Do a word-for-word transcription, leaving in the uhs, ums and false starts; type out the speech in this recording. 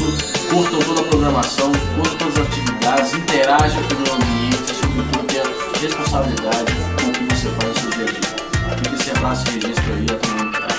curtam toda a programação, curtam todas as atividades, interajam com o meio ambiente, sobretudo tenha responsabilidade com o que você faz no seu dia a dia. Fique esse abraço e registro aí, até muito.